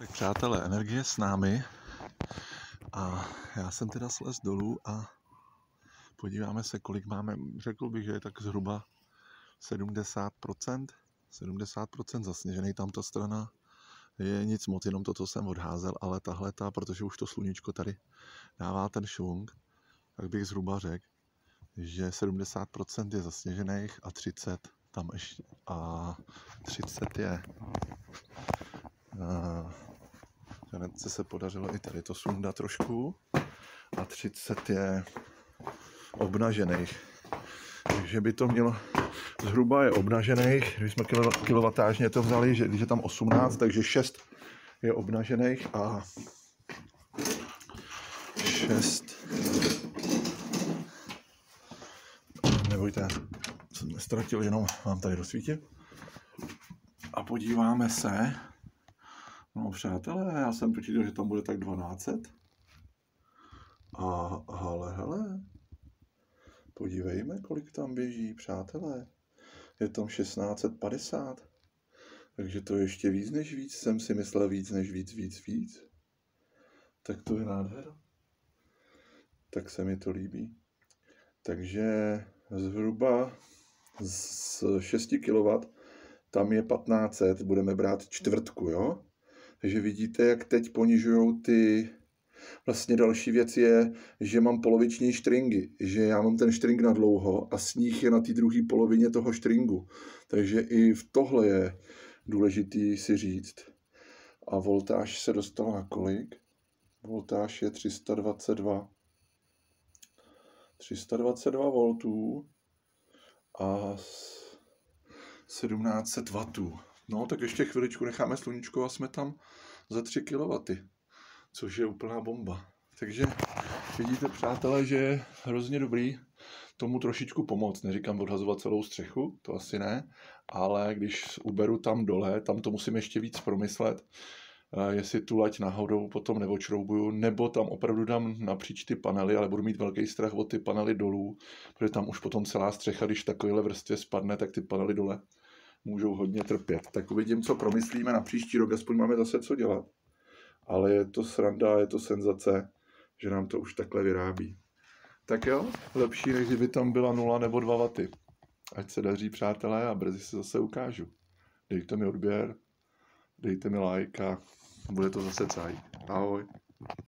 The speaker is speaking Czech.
Tak přátelé, energie s námi a já jsem teda slez dolů a podíváme se, kolik máme. Řekl bych, že je tak zhruba 70%. 70% zasněžený tamta strana. Je nic moc, jenom to, co jsem odházel, ale tahleta, protože už to sluníčko tady dává ten švung, tak bych zhruba řekl, že 70% je zasněžených a 30 tam ještě a 30 je Janetce se podařilo i tady to sundat trošku a 30 je obnažených. Takže by to mělo, zhruba je obnažených, když jsme kilovatážně to vzali, že když je tam 18, takže 6 je obnažených a 6, nebojte, jsem nestratil, jenom vám tady rozsvítit. A podíváme se, no přátelé, já jsem počítal, že tam bude tak 1200. A hele, podívejme, kolik tam běží, přátelé. Je tam 1650. Takže to je ještě víc než víc. Jsem si myslel víc než víc. Tak to je nádhera. Tak se mi to líbí. Takže zhruba z 6 kW tam je 1500, budeme brát čtvrtku, jo? Takže vidíte, jak teď ponižujou ty. Vlastně další věc je, že mám poloviční štringy, že já mám ten štring na dlouho a sníh je na té druhé polovině toho štringu. Takže i v tohle je důležitý si říct. A voltáž se dostala na kolik? Voltáž je 322. 322 voltů a 1700 W. No, tak ještě chviličku necháme sluníčko a jsme tam za 3 kW, což je úplná bomba. Takže vidíte, přátelé, že je hrozně dobrý tomu trošičku pomoct. Neříkám odhazovat celou střechu, to asi ne, ale když uberu tam dole, tam to musím ještě víc promyslet, jestli tu lať náhodou potom neočroubuju, nebo tam opravdu dám napříč ty panely, ale budu mít velký strach od ty panely dolů, protože tam už potom celá střecha, když takovéhle vrstvě spadne, tak ty panely dole můžou hodně trpět. Tak uvidím, co promyslíme na příští rok, aspoň máme zase co dělat. Ale je to sranda, je to senzace, že nám to už takhle vyrábí. Tak jo, lepší, než kdyby tam byla 0 nebo 2 W. Ať se daří, přátelé, a brzy se zase ukážu. Dejte mi odběr, dejte mi like a bude to zase cajk. Ahoj.